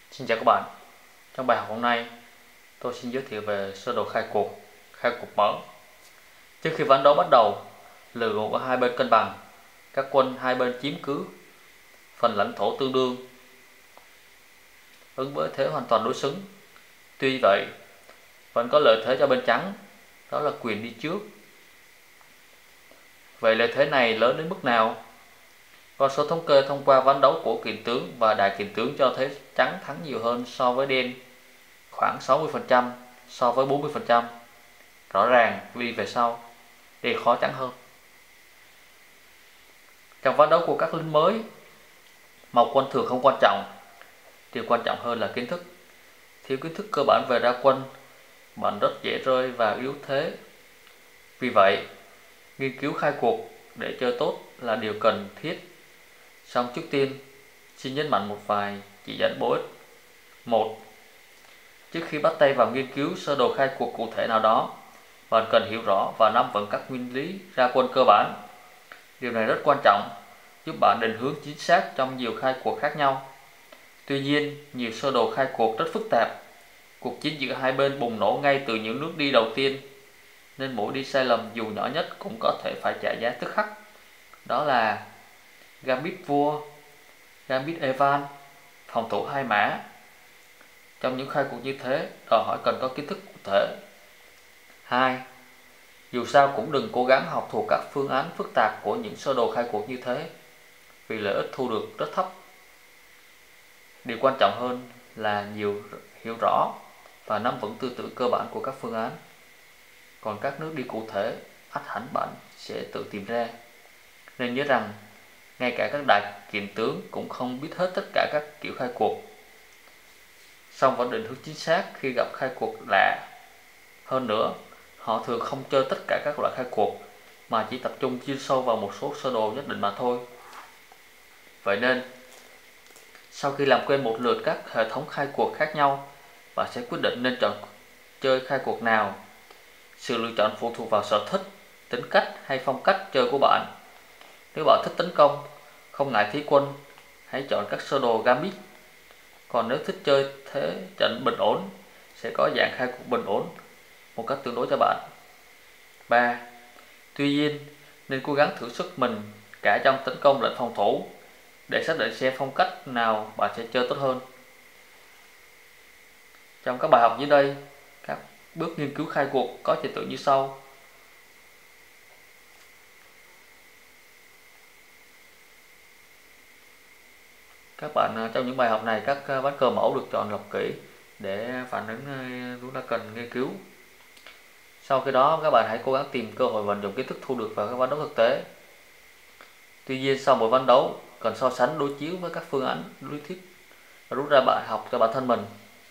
Xin chào các bạn. Trong bài học hôm nay, tôi xin giới thiệu về sơ đồ khai cuộc mở. Trước khi ván đấu bắt đầu, lực lượng của hai bên cân bằng, các quân hai bên chiếm cứ phần lãnh thổ tương đương, ứng với thế hoàn toàn đối xứng. Tuy vậy, vẫn có lợi thế cho bên trắng, đó là quyền đi trước. Vậy lợi thế này lớn đến mức nào? Con số thống kê thông qua ván đấu của kiện tướng và đài kiện tướng cho thấy trắng thắng nhiều hơn so với đen, khoảng 60% so với 40%. Rõ ràng vì về sau đen khó trắng hơn. Trong ván đấu của các lính mới, màu quân thường không quan trọng, điều quan trọng hơn là kiến thức. Thiếu kiến thức cơ bản về ra quân, bạn rất dễ rơi vào yếu thế. Vì vậy, nghiên cứu khai cuộc để chơi tốt là điều cần thiết. Song trước tiên, xin nhấn mạnh một vài chỉ dẫn bổ ích. 1. Trước khi bắt tay vào nghiên cứu sơ đồ khai cuộc cụ thể nào đó, bạn cần hiểu rõ và nắm vững các nguyên lý ra quân cơ bản. Điều này rất quan trọng, giúp bạn định hướng chính xác trong nhiều khai cuộc khác nhau. Tuy nhiên, nhiều sơ đồ khai cuộc rất phức tạp. Cuộc chiến giữa hai bên bùng nổ ngay từ những nước đi đầu tiên, nên mỗi đi sai lầm dù nhỏ nhất cũng có thể phải trả giá tức khắc. Đó là gambit vua, gambit Evan, phòng thủ hai mã. Trong những khai cuộc như thế, đòi hỏi cần có kiến thức cụ thể. 2. Dù sao cũng đừng cố gắng học thuộc các phương án phức tạp của những sơ đồ khai cuộc như thế, vì lợi ích thu được rất thấp. Điều quan trọng hơn là hiểu rõ và nắm vững tư tưởng cơ bản của các phương án. Còn các nước đi cụ thể, ắt hẳn bạn sẽ tự tìm ra. Nên nhớ rằng, ngay cả các đại kiện tướng cũng không biết hết tất cả các kiểu khai cuộc. Song vẫn định hướng chính xác khi gặp khai cuộc lạ. Hơn nữa, họ thường không chơi tất cả các loại khai cuộc, mà chỉ tập trung chuyên sâu vào một số sơ đồ nhất định mà thôi. Vậy nên, sau khi làm quen một lượt các hệ thống khai cuộc khác nhau, bạn sẽ quyết định nên chọn chơi khai cuộc nào. Sự lựa chọn phụ thuộc vào sở thích, tính cách hay phong cách chơi của bạn. Nếu bạn thích tấn công, không ngại thí quân, hãy chọn các sơ đồ gambit. Còn nếu thích chơi thế trận bình ổn, sẽ có dạng khai cuộc bình ổn một cách tương đối cho bạn. 3. Tuy nhiên, nên cố gắng thử sức mình cả trong tấn công lẫn phòng thủ để xác định xem phong cách nào bạn sẽ chơi tốt hơn. Trong các bài học dưới đây, các bước nghiên cứu khai cuộc có trình tự như sau. Các bạn trong những bài học này, các ván cờ mẫu được chọn lọc kỹ để phản ứng chúng ta cần nghiên cứu. Sau khi đó, các bạn hãy cố gắng tìm cơ hội vận dụng kiến thức thu được vào các ván đấu thực tế. Tuy nhiên, sau mỗi ván đấu, cần so sánh đối chiếu với các phương án lý thuyết và rút ra bài học cho bản thân mình.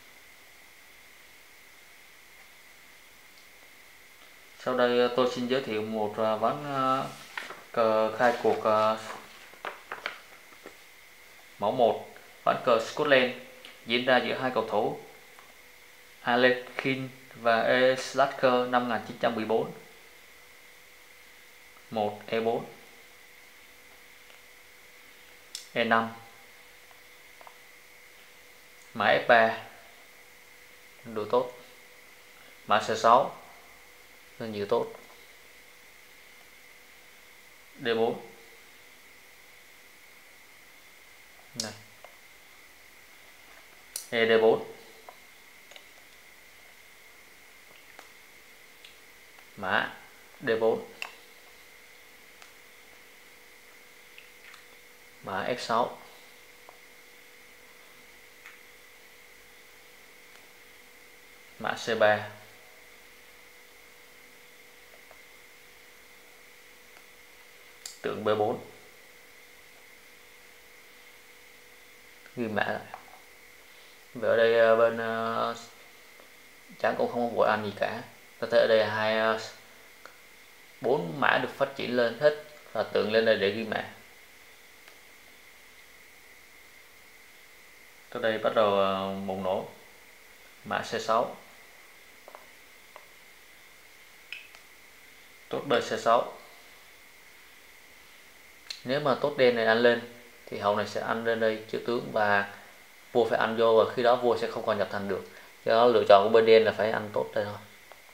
Sau đây tôi xin giới thiệu một ván cờ khai cuộc mẫu 1, ván cờ Scotland diễn ra giữa hai cầu thủ Alekhine và E. Slacker năm 1914. 1. E4, E5, mã F3, đồ tốt, mã C6, rất nhiều tốt, D4 này, ED4, mã D4, mã F6, mã C3, tượng B4, ghi mã lại. Và ở đây bên trắng cũng không có vội ăn gì cả. Ta thấy ở đây bốn mã được phát triển lên hết và tượng lên đây để ghi mã. Tới đây bắt đầu bùng nổ. Mã C6, tốt B C6. Nếu mà tốt đen này ăn lên thì hậu này sẽ ăn lên đây chữ tướng và vua phải ăn vô, và khi đó vua sẽ không còn nhập thành được. Do đó lựa chọn của bên đen là phải ăn tốt đây thôi.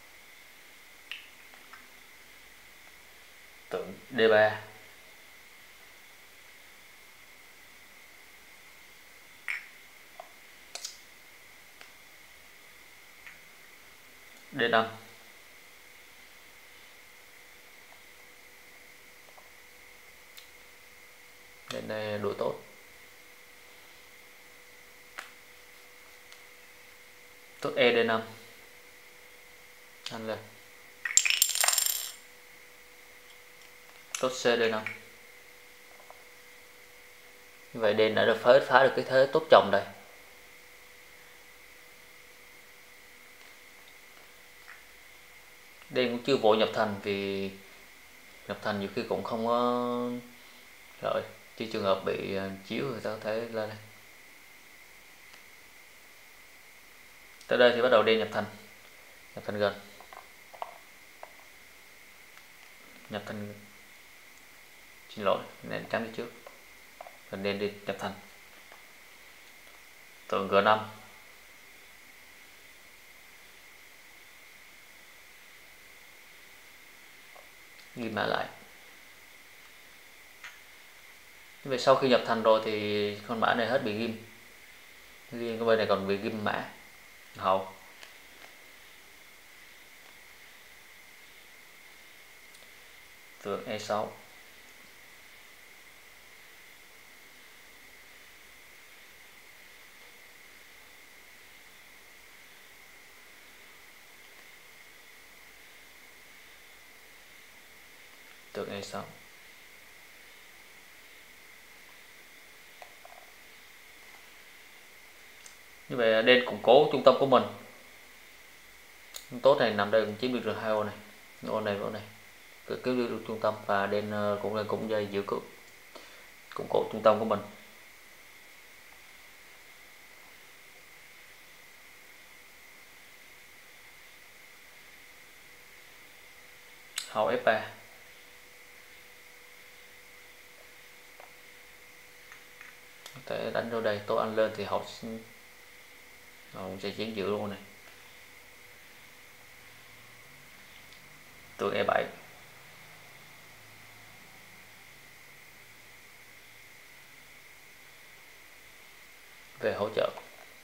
Tượng D3. D5. Đến đây đuổi tốt. Tốt E D5. Ăn lên. Tốt C D5. Như vậy đen đã được phá được cái thế tốt chồng đây. Đen cũng chưa vội nhập thành, vì nhập thành nhiều khi cũng không có rồi, chứ trường hợp bị chiếu người ta có thể lên đây. Tới đây thì bắt đầu đen nhập thành gần, nhập thành, xin lỗi nên trắng đi trước, gần đen đi nhập thành. Tượng G5. Ghi mã lại. Như vậy sau khi nhập thành rồi thì con mã này hết bị ghim. Riêng cái bên này còn bị ghim mã hậu. Tượng E6. Tượng E6. Như vậy đen củng cố trung tâm của mình. Tốt này nằm đây cũng chiếm được hai ô này, ô này, cứ cứu được trung tâm, và đen cũng dây giữ củng cố trung tâm của mình. Hậu F3. Có thể đánh vô đây, tôi ăn lên thì hậu sẽ chiến giữ luôn này. Tượng E7. Về hỗ trợ.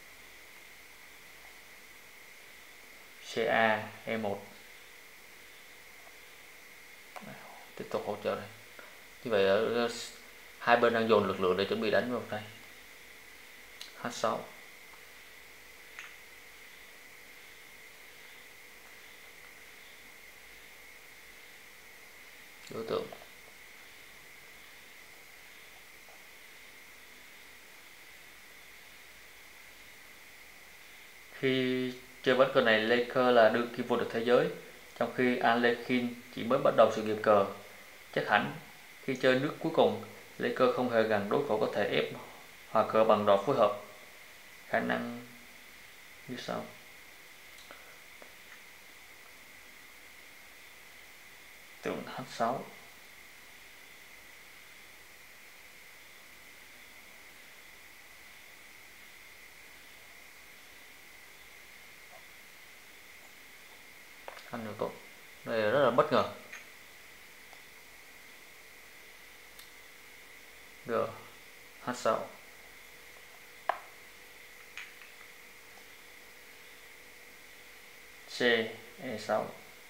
CA E1. Tiếp tục hỗ trợ này. Như vậy ở hai bên đang dồn lực lượng để chuẩn bị đánh vào đây. H6. Đối tượng. Khi chơi ván cờ này, Laker là đương kim vô địch thế giới, trong khi Alekhine chỉ mới bắt đầu sự nghiệp cờ. Chắc hẳn khi chơi nước cuối cùng, Laker không hề gần đối thủ có thể ép hòa cờ bằng đòn phối hợp. Khả năng như sau. Tượng H6. Ăn được tốt. Đây là rất là bất ngờ. G H6. C E6.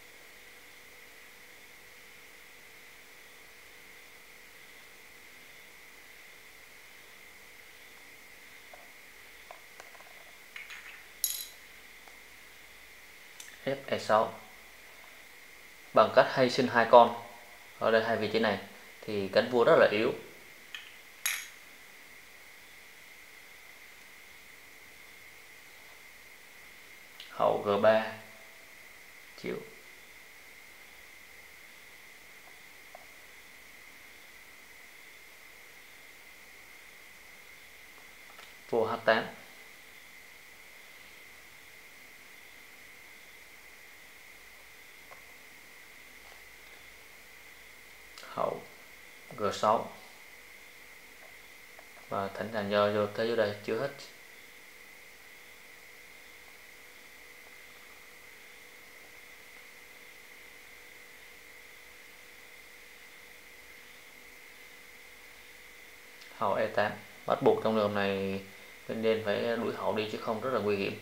F E6. Bằng cách hy sinh hai con ở đây, hai vị trí này thì cánh vua rất là yếu. Hậu G3 chịu. Vua H8. Hậu G6. Và thỉnh thoảng do vô thế dưới đây chưa hết. hậu E8. Bắt buộc trong đường này bên đen phải đuổi hậu đi chứ không rất là nguy hiểm.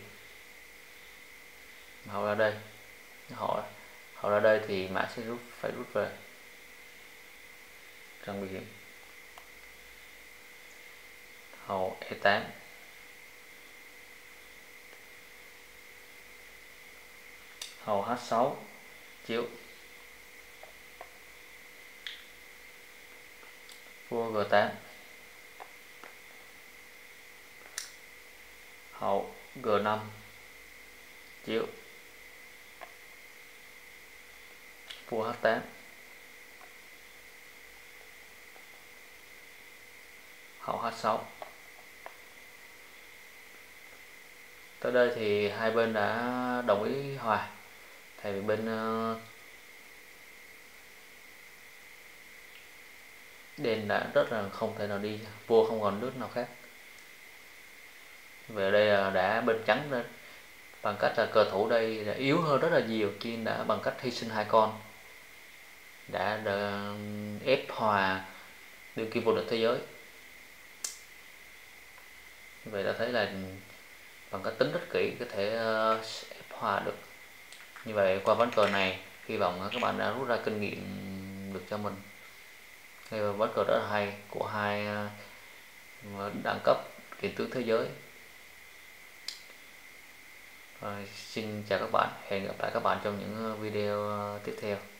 Hậu ra đây, hậu ra đây thì mã sẽ phải rút về, rất nguy hiểm. Hậu E8, hậu H6 chiếu, vua G8, hậu G5 chiếu, vua H8, hậu H6. Tới đây thì hai bên đã đồng ý hòa, tại vì bên đen đã rất là không thể nào đi, vua không còn nước nào khác. Về đây là đã bên trắng lên bằng cách là cờ thủ đây đã yếu hơn rất là nhiều, Kiên đã bằng cách hy sinh hai con đã ép hòa đương kim vô địch thế giới. Vậy ta thấy là bằng cách tính rất kỹ có thể ép hòa được. Như vậy qua ván cờ này hy vọng các bạn đã rút ra kinh nghiệm được cho mình. Đây ván cờ rất là hay của hai đẳng cấp kiện tướng thế giới. Rồi, xin chào các bạn, hẹn gặp lại các bạn trong những video tiếp theo.